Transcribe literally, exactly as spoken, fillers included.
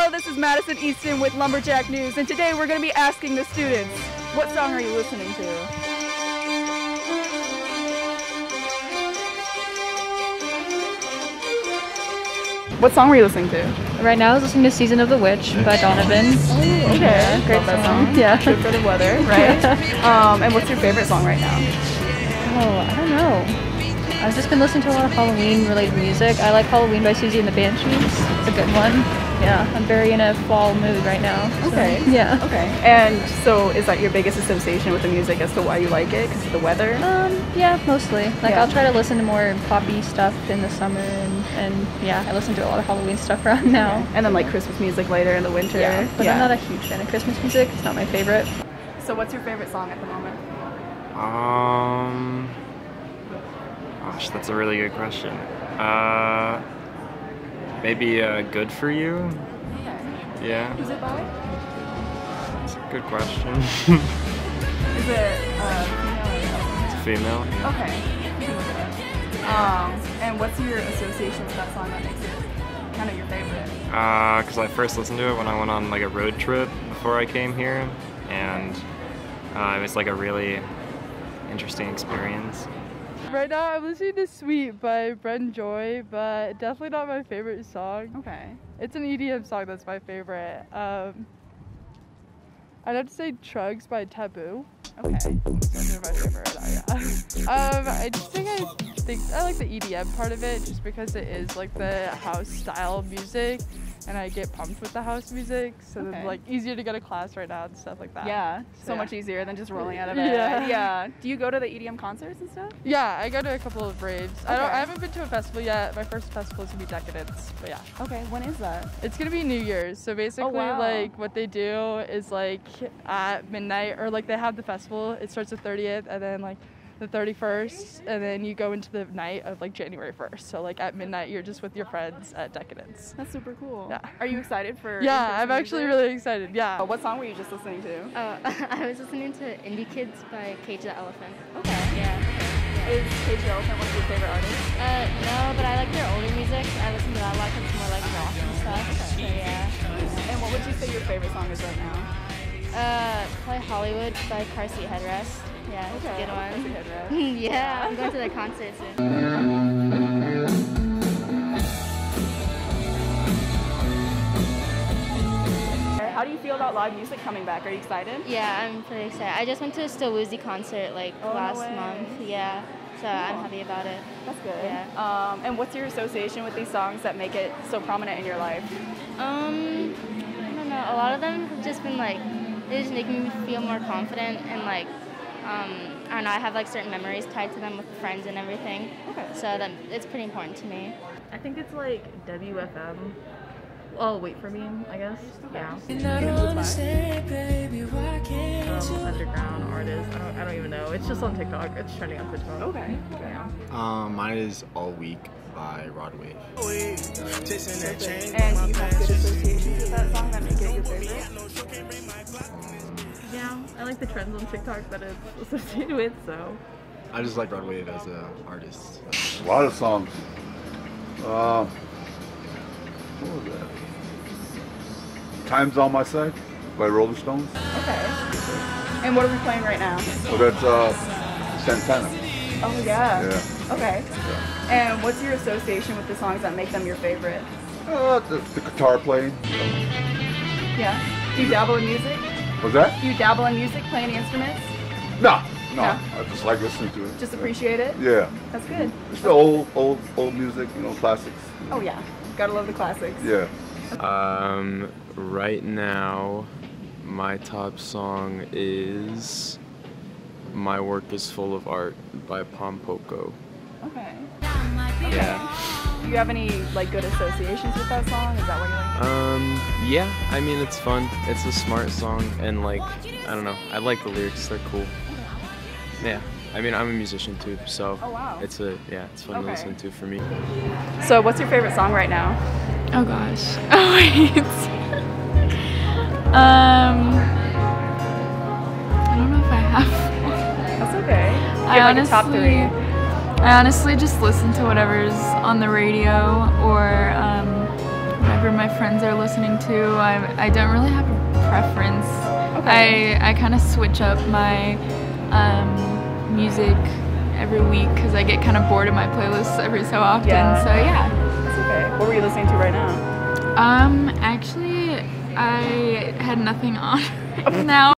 Hello, this is Madison Easton with Lumberjack News, and today we're going to be asking the students, what song are you listening to? What song were you listening to? Right now I was listening to Season of the Witch by Donovan. Oh, okay. Yeah, great Love that song. song. Yeah. Good for the weather, right? um, and what's your favorite song right now? Oh, I don't know. I've just been listening to a lot of Halloween related music. I like Halloween by Susie and the Banshees. It's a good one. Yeah, I'm very in a fall mood right now. So, okay. Yeah. Okay. And so is that your biggest association with the music as to why you like it? Because of the weather? Um, yeah, mostly. Like Yeah. I'll try to listen to more poppy stuff in the summer and, and yeah, I listen to a lot of Halloween stuff around now. Yeah. And then like Christmas music later in the winter. Yeah, but yeah. I'm not a huge fan of Christmas music. It's not my favorite. So what's your favorite song at the moment? Um, gosh, that's a really good question. Uh, maybe uh, Good For You? Okay. Yeah. Who's it by? That's a good question. Is it uh, It's a female. female? Okay. Um, and what's your association with that song that makes it kind of your favorite? Uh, cause I first listened to it when I went on like a road trip before I came here, and uh, it was like a really interesting experience. Right now I'm listening to Sweet by Bren Joy, but definitely not my favorite song. Okay. It's an E D M song that's my favorite. Um, I'd have to say Trugs by Taboo. Okay. Those are my favorite. Yeah. um, I just think I think I like the E D M part of it just because it is like the house style music, and I get pumped with the house music, so Okay. it's like easier to go to class right now and stuff like that. Yeah. So Yeah. much easier than just rolling out of bed. Yeah. Yeah. Do you go to the E D M concerts and stuff? Yeah, I go to a couple of raves. I don't. Okay. I haven't been to a festival yet. My first festival is gonna be Decadence, but yeah. Okay. When is that? It's gonna be New Year's, so basically wow. like what they do is like at midnight, or like they have the festival, it starts the thirtieth and then like the thirty-first, and then you go into the night of like January first, so like at midnight you're just with your friends at Decadence. That's super cool. Yeah. Are you excited for Yeah, in-person I'm actually music? really excited. Yeah. Uh, What song were you just listening to? Oh, I was listening to Indie Kids by Cage the Elephant. Okay. Yeah. Is Cage the Elephant one of your favorite artists? Uh, no, but I like their older music. I listen to that a lot because it's more like rock and stuff. So yeah. And what would you say your favorite song is right now? Uh, probably Hollywood by Car Seat Headrest. Yeah, it's a good Car Seat one. Headrest. Yeah, I'm going to their concert soon. How do you feel about live music coming back? Are you excited? Yeah, I'm pretty excited. I just went to a Still Woozy concert like Oh, no last way. month. Yeah, so I'm happy about it. That's good. Yeah. Um, and what's your association with these songs that make it so prominent in your life? Um, I don't know. A lot of them have just been like, they just make me feel more confident and like, um, I don't know. I have like certain memories tied to them with friends and everything. Okay. So that it's pretty important to me. I think it's like W F M. Oh, Wait For Me, I guess. Yeah. Um, underground artist. I don't. I don't even know. It's just on TikTok. It's trending on TikTok. Okay. Yeah. Um, mine is All Week by Rod Wave. And do you have good associations with that song that make it your favorite? Yeah. I like the trends on TikTok that it's associated with. So. I just like Rod Wave as an artist. A lot of songs. Uh, what was that? Time's on My Side by Rolling Stones. Okay. And what are we playing right now? Oh, that's uh, Santana. Oh yeah. Yeah. Okay. And what's your association with the songs that make them your favorite? Uh, the, the guitar playing. Yeah. Do you dabble in music? Was that? Do you dabble in music, play any instruments? No, no. No? I just like listening to it. Just appreciate it? Yeah. That's good. It's the old, old, old music. You know, classics. Oh yeah. Gotta love the classics. Yeah. Um, right now, my top song is "My Work Is Full of Art" by Pompoko. Okay. Yeah. Do you have any like good associations with that song? Is that what you like? Um, yeah. I mean, it's fun. It's a smart song, and like, I don't know. I like the lyrics. They're cool. Yeah. I mean, I'm a musician too, so Oh, wow. it's a yeah, it's fun Okay. to listen to for me. So what's your favorite song right now? Oh gosh. Oh wait. um, I don't know if I have. That's okay. I Give like honestly, a top three. I honestly just listen to whatever's on the radio or um, whatever my friends are listening to. I, I don't really have a preference. Okay. I, I kind of switch up my um, music every week because I get kind of bored of my playlists every so often. Yeah. So yeah. That's okay. What were you listening to right now? Um, actually, I had nothing on right now.